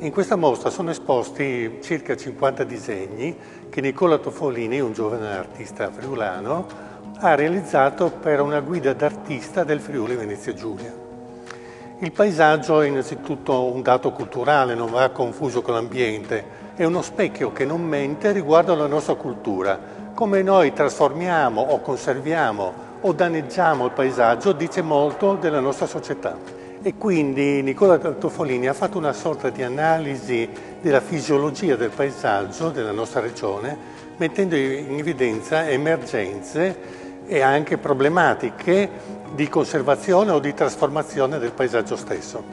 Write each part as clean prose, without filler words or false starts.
In questa mostra sono esposti circa 50 disegni che Nicola Tofolini, un giovane artista friulano, ha realizzato per una guida d'artista del Friuli Venezia Giulia. Il paesaggio è innanzitutto un dato culturale, non va confuso con l'ambiente, è uno specchio che non mente riguardo alla nostra cultura. Come noi trasformiamo o conserviamo o danneggiamo il paesaggio dice molto della nostra società. E quindi Nicola Tofolini ha fatto una sorta di analisi della fisiologia del paesaggio della nostra regione, mettendo in evidenza emergenze e anche problematiche di conservazione o di trasformazione del paesaggio stesso.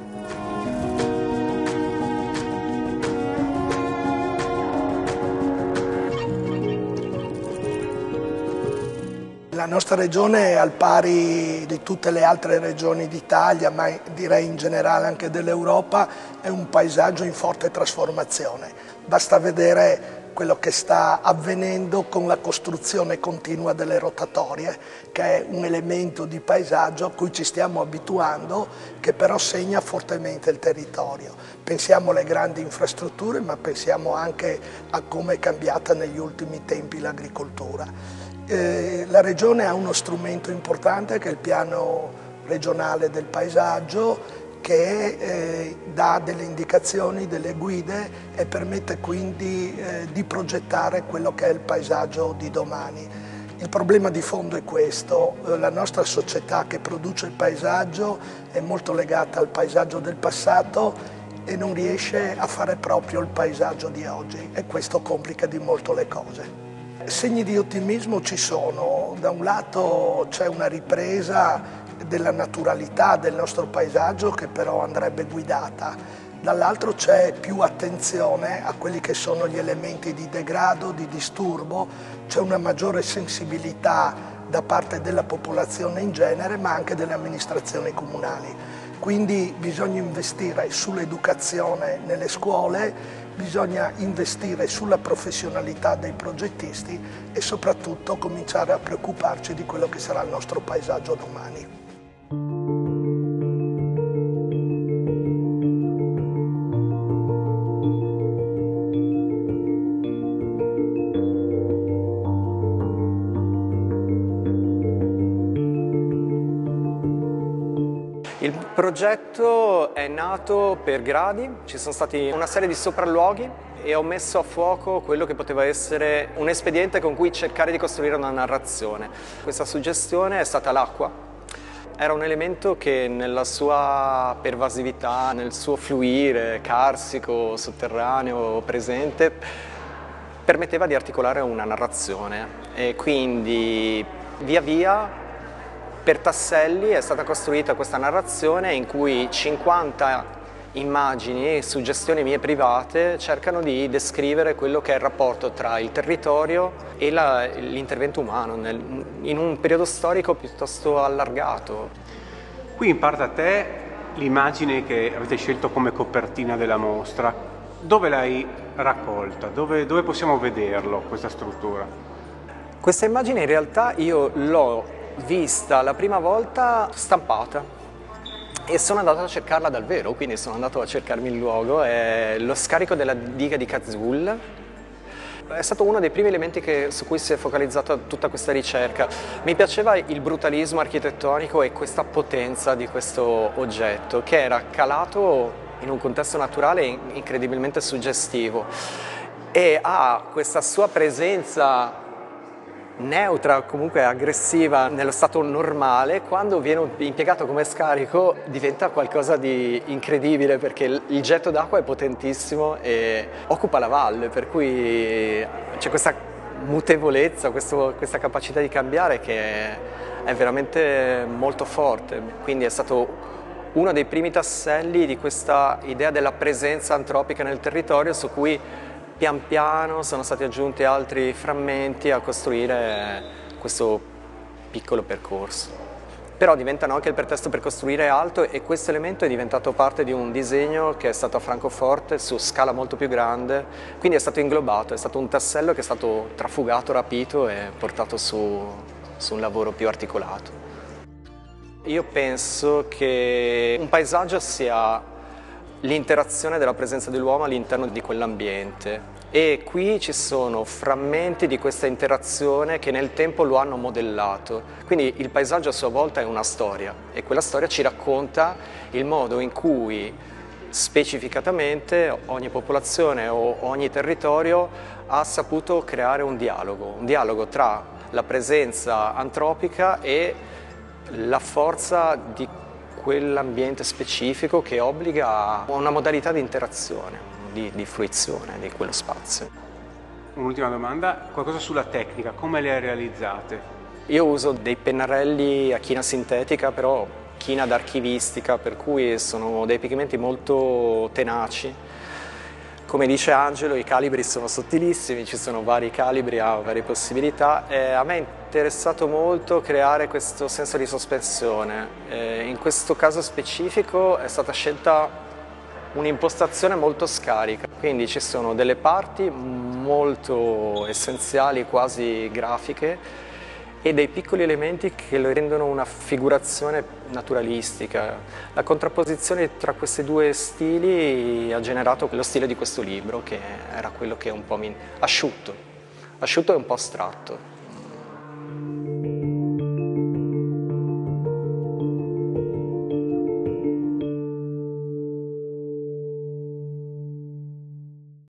La nostra regione è al pari di tutte le altre regioni d'Italia, ma direi in generale anche dell'Europa, è un paesaggio in forte trasformazione. Basta vedere quello che sta avvenendo con la costruzione continua delle rotatorie, che è un elemento di paesaggio a cui ci stiamo abituando, che però segna fortemente il territorio. Pensiamo alle grandi infrastrutture, ma pensiamo anche a come è cambiata negli ultimi tempi l'agricoltura. La Regione ha uno strumento importante che è il piano regionale del paesaggio, che dà delle indicazioni, delle guide e permette quindi di progettare quello che è il paesaggio di domani. Il problema di fondo è questo: la nostra società che produce il paesaggio è molto legata al paesaggio del passato e non riesce a fare proprio il paesaggio di oggi, e questo complica di molto le cose. Segni di ottimismo ci sono. Da un lato c'è una ripresa della naturalità del nostro paesaggio che però andrebbe guidata, dall'altro c'è più attenzione a quelli che sono gli elementi di degrado, di disturbo, c'è una maggiore sensibilità da parte della popolazione in genere, ma anche delle amministrazioni comunali. Quindi bisogna investire sull'educazione nelle scuole, bisogna investire sulla professionalità dei progettisti e soprattutto cominciare a preoccuparci di quello che sarà il nostro paesaggio domani. Il progetto è nato per gradi, ci sono stati una serie di sopralluoghi e ho messo a fuoco quello che poteva essere un espediente con cui cercare di costruire una narrazione. Questa suggestione è stata l'acqua. Era un elemento che nella sua pervasività, nel suo fluire carsico, sotterraneo, presente, permetteva di articolare una narrazione e quindi via via per tasselli è stata costruita questa narrazione in cui 50 immagini e suggestioni mie private cercano di descrivere quello che è il rapporto tra il territorio e l'intervento umano in un periodo storico piuttosto allargato. Qui in parte a te l'immagine che avete scelto come copertina della mostra, dove l'hai raccolta? Dove possiamo vederlo, questa struttura? Questa immagine in realtà io l'ho vista la prima volta stampata e sono andato a cercarla dal vero, quindi sono andato a cercarmi il luogo. È lo scarico della diga di Cazzuol. È stato uno dei primi elementi su cui si è focalizzata tutta questa ricerca. Mi piaceva il brutalismo architettonico e questa potenza di questo oggetto che era calato in un contesto naturale incredibilmente suggestivo e ha questa sua presenza neutra, comunque aggressiva nello stato normale. Quando viene impiegato come scarico diventa qualcosa di incredibile, perché il getto d'acqua è potentissimo e occupa la valle, per cui c'è questa mutevolezza, questa capacità di cambiare che è veramente molto forte. Quindi è stato uno dei primi tasselli di questa idea della presenza antropica nel territorio, su cui pian piano sono stati aggiunti altri frammenti a costruire questo piccolo percorso. Però diventano anche il pretesto per costruire alto, e questo elemento è diventato parte di un disegno che è stato a Francoforte su scala molto più grande, quindi è stato inglobato, è stato un tassello che è stato trafugato, rapito e portato su un lavoro più articolato. Io penso che un paesaggio sia l'interazione della presenza dell'uomo all'interno di quell'ambiente. E qui ci sono frammenti di questa interazione che nel tempo lo hanno modellato. Quindi il paesaggio a sua volta è una storia e quella storia ci racconta il modo in cui specificatamente ogni popolazione o ogni territorio ha saputo creare un dialogo tra la presenza antropica e la forza di quell'ambiente specifico che obbliga a una modalità di interazione, di fruizione di quello spazio. Un'ultima domanda, qualcosa sulla tecnica, come le hai realizzate? Io uso dei pennarelli a china sintetica, però china d'archivistica, per cui sono dei pigmenti molto tenaci. Come dice Angelo, i calibri sono sottilissimi, ci sono vari calibri, varie possibilità. A me è interessato molto creare questo senso di sospensione. In questo caso specifico è stata scelta un'impostazione molto scarica, quindi ci sono delle parti molto essenziali, quasi grafiche, e dei piccoli elementi che lo rendono una figurazione naturalistica. La contrapposizione tra questi due stili ha generato lo stile di questo libro, che era quello che un po' asciutto e un po' astratto.